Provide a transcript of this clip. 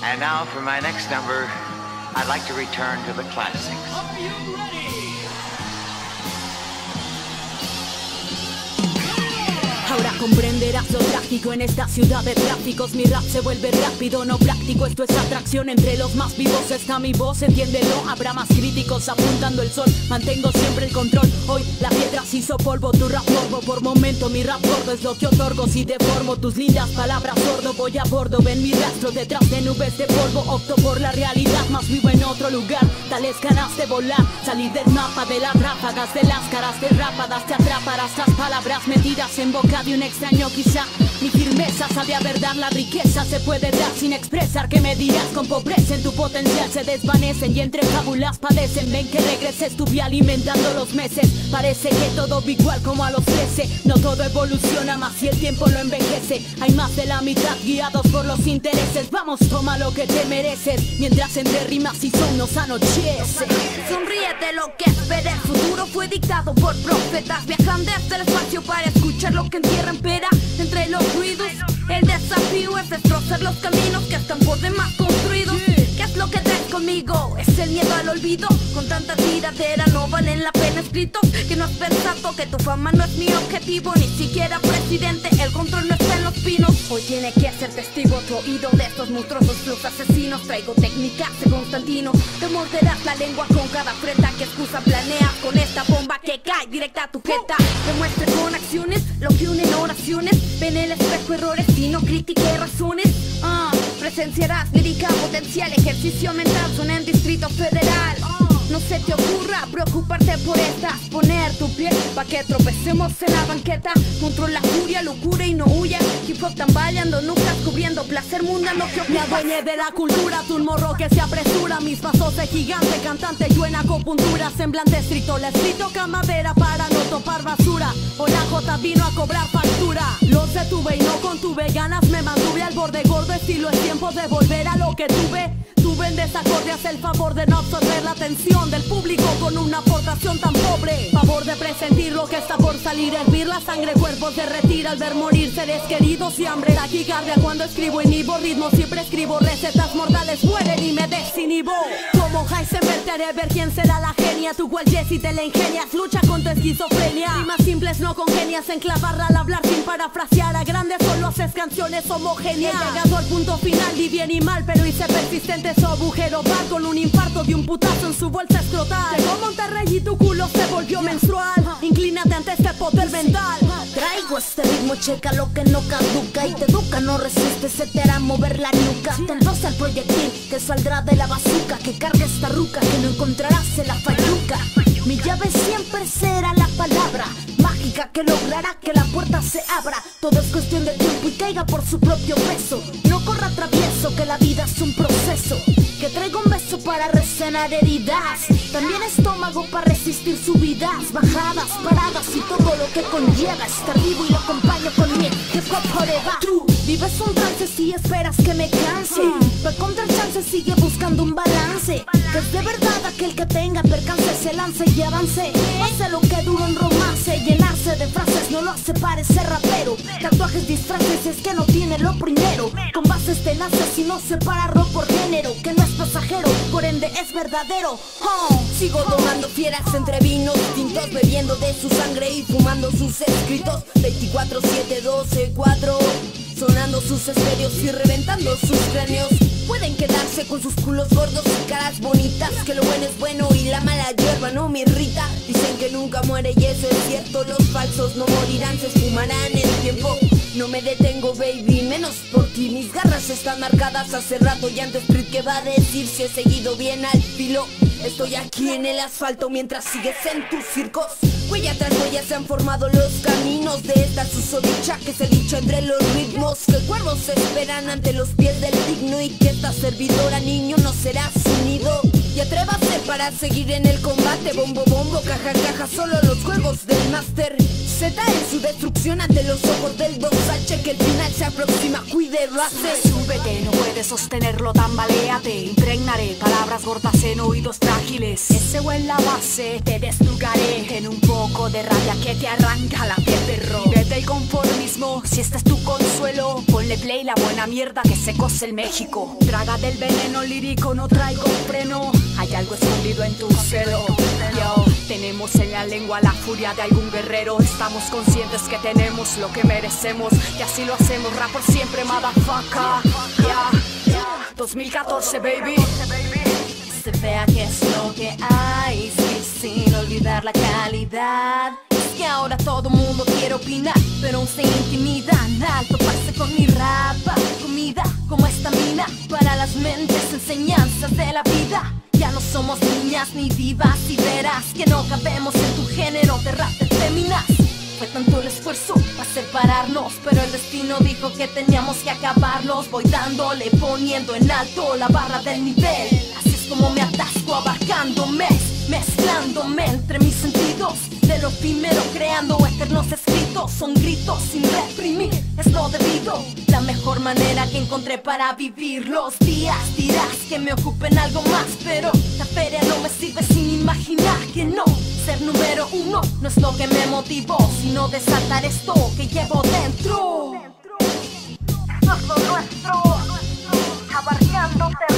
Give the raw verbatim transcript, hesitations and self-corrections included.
And now for my next number, I'd like to return to the classics. Are you ready? Ahora comprenderás lo trágico en esta ciudad de tráficos. Mi rap se vuelve rápido, no práctico. Esto es atracción entre los más vivos. Está mi voz, entiéndelo. Habrá más críticos apuntando el sol. Mantengo siempre el control. Hoy la piedra se hizo polvo, tu rap morbo. Por momento mi rap gordo es lo que otorgo. Si deformo tus lindas palabras sordo, voy a bordo. Ven mi rastro detrás de nubes de polvo. Opto por la realidad, más vivo en otro lugar. Tales ganas de volar, salir del mapa de las ráfagas, de las caras derrapadas. Te atraparás las palabras metidas en boca de un extraño quizá. Mi firmeza sabe a verdad, la riqueza se puede dar sin expresar. Que me dirás con pobreza en tu potencial se desvanecen y entre fábulas padecen. Ven que regreses, estuve alimentando los meses. Parece que todo va igual como a los trece. No todo evoluciona más si el tiempo lo envejece. Hay más de la mitad guiados por los intereses. Vamos, toma lo que te mereces, mientras entre rimas y son nos anochece. Sonríete, lo que espera el futuro fue dictado por profetas. Viajan desde el espacio para escuchar lo que entierran pera entre los ruidos. El desafío es destrozar los caminos que están por demás construidos. ¿Qué es lo que traes conmigo? ¿Es el miedo al olvido? Con tanta tiradera no valen la pena escritos. Que no has pensado que tu fama no es mi objetivo. Ni siquiera presidente, el control no está en los pinos. Hoy tiene que ser testigo tu oído de estos monstruosos flujos asesinos. Traigo técnicas de Constantino. Te morderás la lengua con cada freta que excusa planeas con esta bomba que cae directa a tu jeta. Demuestre con acciones lo que unen oraciones. Ven el espejo errores y no critique razones. Ah, presenciarás lírica potencial, ejercicio mental, son en Distrito Federal. No se te ocurra preocuparte por estas. Poner tu pie pa' que tropecemos en la banqueta. Controla furia, locura y no huya. Hip hop tambaleando, nucas cubriendo placer mundano que me adueñé de la cultura, tú un morro que se apresura. Mis pasos de gigante, cantante, yo en acupuntura. Semblante estricto, le escrito camadera para no topar basura. O la J vino a cobrar factura. Los detuve y no contuve, ganas me mantuve al borde gordo estilo. Es tiempo de volver a lo que tuve. Tuve en desacorde, haz el favor de no absorber la atención del público con una aportación tan pobre. Favor de presentir lo que está por salir, hervir la sangre, cuerpos derretir al ver morir seres queridos y hambre. Taquicardia cuando escribo, inhibo ritmo, siempre escribo recetas mortales, mueren y me desinhibo. Como Heisenberg te haré ver quién será la genia. Tu cual Jesse te la ingenias, lucha con tu esquizofrenia. Rimas simples no congenias, enclavarla al hablar sin parafrasear. A grandes solo haces canciones homogéneas. He llegado al punto final, di bien y mal, pero hice persistente su agujero bar con un infarto de un putazo en su bolsa escrotal. Llegó Monterrey y tu culo se volvió menstrual. Inclínate ante este poder mental. Traigo este ritmo, checa lo que no caduca. Y te educa, no resiste, se te hará mover la nuca. Te enrosa el proyectil que saldrá de la bazuca. Que carga esta ruca que no encontrarás en la falluca. Mi llave siempre será la palabra mágica que logrará que la puerta se abra. Todo es cuestión de tiempo y caiga por su propio peso. No corra travieso, que la vida es un proceso. Que traigo un beso para recenar heridas. También estómago para resistir subidas, bajadas, paradas y todo lo que conlleva estar vivo y lo acompaño con mi hip hop forever. Tú vives un trance si esperas que me canse. Pero contra el chance sigue buscando un balance. Que es de verdad aquel que tenga percance se lance y avance. Hace lo que dura un romance. Llenarse de frases no lo hace parecer rapero. Tatuajes, disfraces es que no tiene lo primero. Con bases tenaces y no separa rock por género. Que no es pasajero, por ende es verdadero. Oh, sigo domando fieras entre vinos tintos, bebiendo de su sangre y fumando sus escritos. Veinticuatro, siete, doce, cuatro, sonando sus estéreos y reventando sus cráneos. Pueden quedarse con sus culos gordos y caras bonitas, que lo bueno es bueno y la mala hierba no me irrita. Dicen que nunca muere y eso es cierto. Los falsos no morirán, se esfumarán el tiempo. No me detengo, baby, menos por ti. Mis garras están marcadas hace rato y antes street que va a decir si he seguido bien al filo. Estoy aquí en el asfalto mientras sigues en tus circos. Huella tras huella se han formado los caminos de esta susodicha que se dicha entre los ritmos. Que cuervos se esperan ante los pies del digno y que esta servidora niño no será su nido. y atrévase para seguir en el combate. Bombo, bombo, caja, caja, solo los juegos del máster. Z en su destrucción ante los ojos del dos H, que el final se aproxima, cuide base. Súbete, no puedes sostenerlo, tambaleate. Impregnaré palabras gordas en oídos frágiles. Ese o en la base te desnudaré en un poco de rabia que te arranca la piel de rojo. Vete el conformismo, si este es tu consuelo, ponle play la buena mierda que se cose el México. Traga del veneno lírico, no traigo freno. Hay algo escondido en tu celo. Yo, tenemos en la lengua la furia de algún guerrero. Estamos conscientes que tenemos lo que merecemos y así lo hacemos, rap por siempre, motherfucker. Yeah, yeah. dos mil catorce, baby. Se vea que es lo que hay, sí, sin olvidar la calidad. Es que ahora todo mundo quiere opinar, pero aún se intimidan al toparse con mi rap. Comida como estamina para las mentes, enseñanzas de la vida. Ya no somos niñas ni divas y verás que no cabemos en tu género de rap de féminas. Fue tanto el esfuerzo para separarnos, pero el destino dijo que teníamos que acabarlos. Voy dándole, poniendo en alto la barra del nivel. Así es como me atasco abarcándome, mezclándome entre mis sentidos. De lo primero creando eternos escritos. Son gritos sin reprimir, es lo debido. La mejor manera que encontré para vivir los días. Dirás que me ocupen algo más, pero la feria no me sirve sin imaginar que no. Ser número uno no es lo que me motivó, sino desatar esto que llevo dentro. Esto es lo nuestro, abarcándote.